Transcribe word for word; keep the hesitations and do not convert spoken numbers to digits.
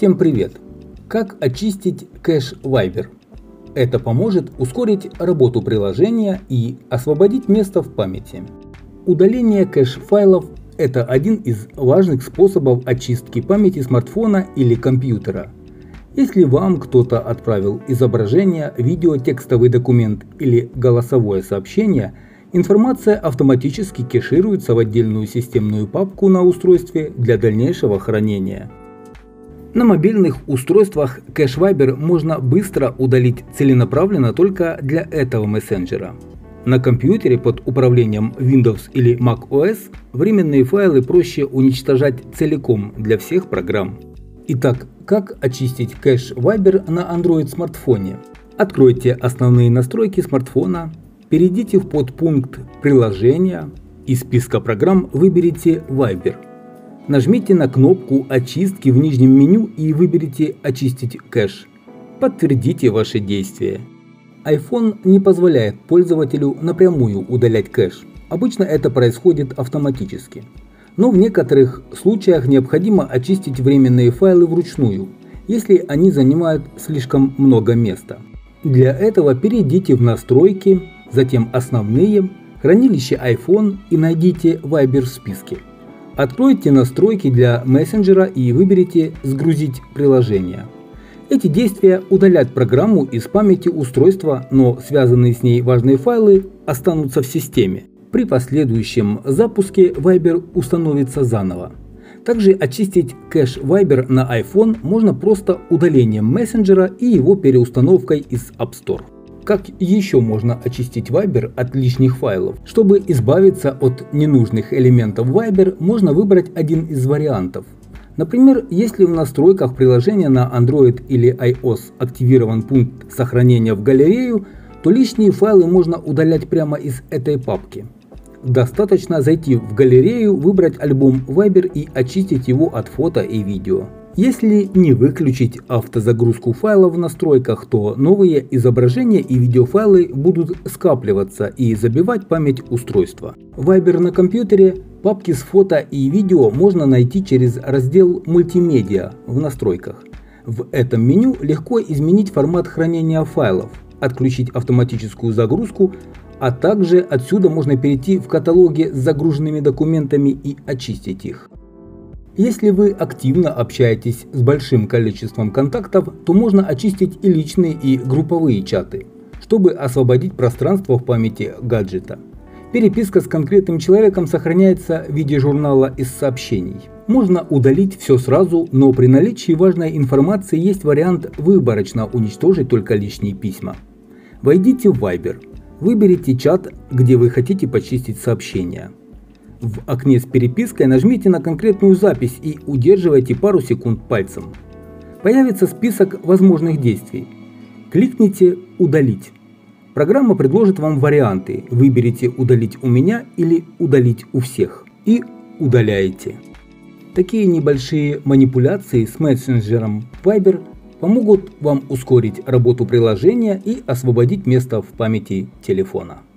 Всем привет! Как очистить кэш Viber? Это поможет ускорить работу приложения и освободить место в памяти. Удаление кэш-файлов – это один из важных способов очистки памяти смартфона или компьютера. Если вам кто-то отправил изображение, видео, текстовый документ или голосовое сообщение, информация автоматически кэшируется в отдельную системную папку на устройстве для дальнейшего хранения. На мобильных устройствах кэш Viber можно быстро удалить целенаправленно только для этого мессенджера. На компьютере под управлением Windows или macOS временные файлы проще уничтожать целиком для всех программ. Итак, как очистить кэш Viber на Android смартфоне? Откройте основные настройки смартфона, перейдите в подпункт «Приложения», из списка программ выберите Viber. Нажмите на кнопку очистки в нижнем меню и выберите «Очистить кэш». Подтвердите ваши действия. iPhone не позволяет пользователю напрямую удалять кэш. Обычно это происходит автоматически. Но в некоторых случаях необходимо очистить временные файлы вручную, если они занимают слишком много места. Для этого перейдите в «Настройки», затем «Основные», «Хранилище iPhone» и найдите Viber в списке. Откройте настройки для мессенджера и выберите «Сгрузить приложение». Эти действия удалят программу из памяти устройства, но связанные с ней важные файлы останутся в системе. При последующем запуске Viber установится заново. Также очистить кэш Viber на iPhone можно просто удалением мессенджера и его переустановкой из App Store. Как еще можно очистить Viber от лишних файлов? Чтобы избавиться от ненужных элементов Viber, можно выбрать один из вариантов. Например, если в настройках приложения на Android или iOS активирован пункт сохранения в галерею, то лишние файлы можно удалять прямо из этой папки. Достаточно зайти в галерею, выбрать альбом Viber и очистить его от фото и видео. Если не выключить автозагрузку файлов в настройках, то новые изображения и видеофайлы будут скапливаться и забивать память устройства. Viber на компьютере, папки с фото и видео можно найти через раздел «Мультимедиа» в настройках. В этом меню легко изменить формат хранения файлов, отключить автоматическую загрузку, а также отсюда можно перейти в каталоги с загруженными документами и очистить их. Если вы активно общаетесь с большим количеством контактов, то можно очистить и личные, и групповые чаты, чтобы освободить пространство в памяти гаджета. Переписка с конкретным человеком сохраняется в виде журнала из сообщений. Можно удалить все сразу, но при наличии важной информации есть вариант выборочно уничтожить только лишние письма. Войдите в Viber, выберите чат, где вы хотите почистить сообщения. В окне с перепиской нажмите на конкретную запись и удерживайте пару секунд пальцем. Появится список возможных действий. Кликните «Удалить». Программа предложит вам варианты. Выберите «Удалить у меня» или «Удалить у всех» и удаляете. Такие небольшие манипуляции с мессенджером Viber помогут вам ускорить работу приложения и освободить место в памяти телефона.